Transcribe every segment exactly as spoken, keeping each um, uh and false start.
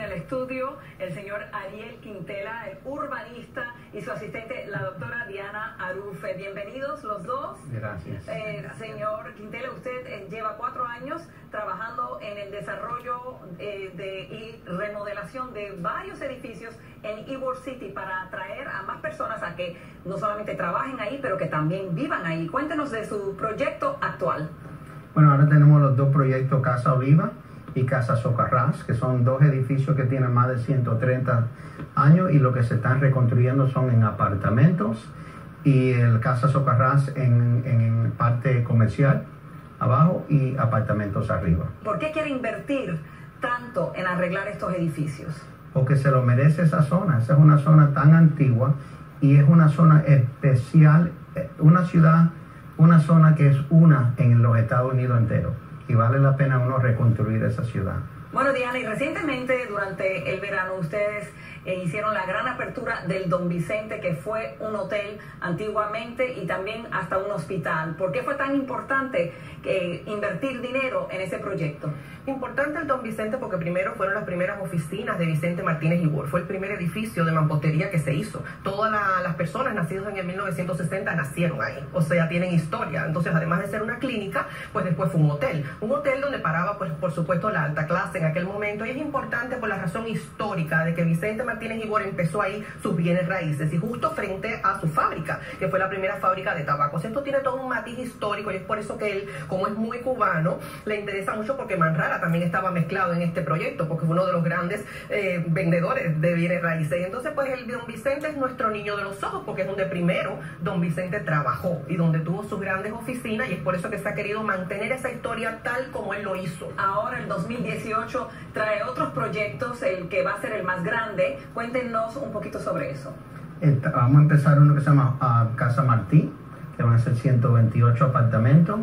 el estudio el señor Ariel Quintela, el urbanista, y su asistente, la doctora Diana Arufe. Bienvenidos los dos. Gracias. Eh, señor Quintela, usted eh, lleva cuatro años trabajando en el desarrollo eh, de, y remodelación de varios edificios en Ybor City para atraer a más personas a que no solamente trabajen ahí, pero que también vivan ahí. Cuéntenos de su proyecto actual. Bueno, ahora tenemos los dos proyectos, Casa Oliva y Casa Socarrás, que son dos edificios que tienen más de ciento treinta años y lo que se están reconstruyendo son en apartamentos, y el Casa Socarrás en, en parte comercial abajo y apartamentos arriba. ¿Por qué quiere invertir tanto en arreglar estos edificios? Porque se lo merece esa zona. Esa es una zona tan antigua y es una zona especial, una ciudad, una zona que es una en los Estados Unidos enteros, y vale la pena uno reconstruir esa ciudad. Bueno, Diana, y recientemente durante el verano ustedes eh, hicieron la gran apertura del Don Vicente, que fue un hotel antiguamente y también hasta un hospital. ¿Por qué fue tan importante eh, invertir dinero en ese proyecto? Importante el Don Vicente porque primero fueron las primeras oficinas de Vicente Martínez Ybor. Fue el primer edificio de mampostería que se hizo. Todas la, las personas nacidas en el mil novecientos sesenta nacieron ahí, o sea, tienen historia. Entonces, además de ser una clínica, pues después fue un hotel. Un hotel donde paraba, pues por supuesto, la alta clase en aquel momento. Y es importante por la razón histórica de que Vicente Martínez Ybor empezó ahí sus bienes raíces y justo frente a su fábrica, que fue la primera fábrica de tabacos. Esto tiene todo un matiz histórico y es por eso que él, como es muy cubano, le interesa mucho, porque Manrara también estaba mezclado en este proyecto, porque fue uno de los grandes eh, vendedores de bienes raíces. Y entonces, pues, el Don Vicente es nuestro niño de los ojos, porque es donde primero Don Vicente trabajó y donde tuvo sus grandes oficinas, y es por eso que se ha querido mantener esa historia tal como él lo hizo. Ahora, el dos mil dieciocho trae otros proyectos, el que va a ser el más grande. Cuéntenos un poquito sobre eso. Esta, vamos a empezar uno que se llama uh, Casa Martí, que van a ser ciento veintiocho apartamentos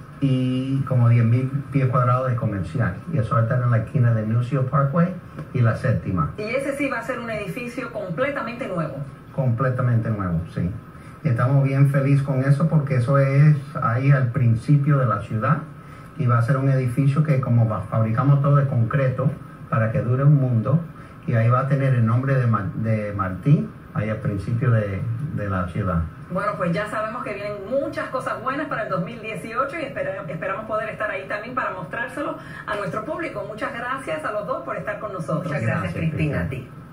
y como diez mil pies cuadrados de comercial, y eso va a estar en la esquina de Newsio Parkway y la séptima. Y ese sí va a ser un edificio completamente nuevo. Completamente nuevo, sí. Y estamos bien felices con eso, porque eso es ahí al principio de la ciudad, y va a ser un edificio que, como fabricamos todo de concreto para que dure un mundo, y ahí va a tener el nombre de, Mar de Martí, ahí al principio de, de la ciudad. Bueno, pues ya sabemos que vienen muchas cosas buenas para el dos mil dieciocho y espera, esperamos poder estar ahí también para mostrárselo a nuestro público. Muchas gracias a los dos por estar con nosotros. Muchas gracias, Gracias, Cristina, Cristina. a ti.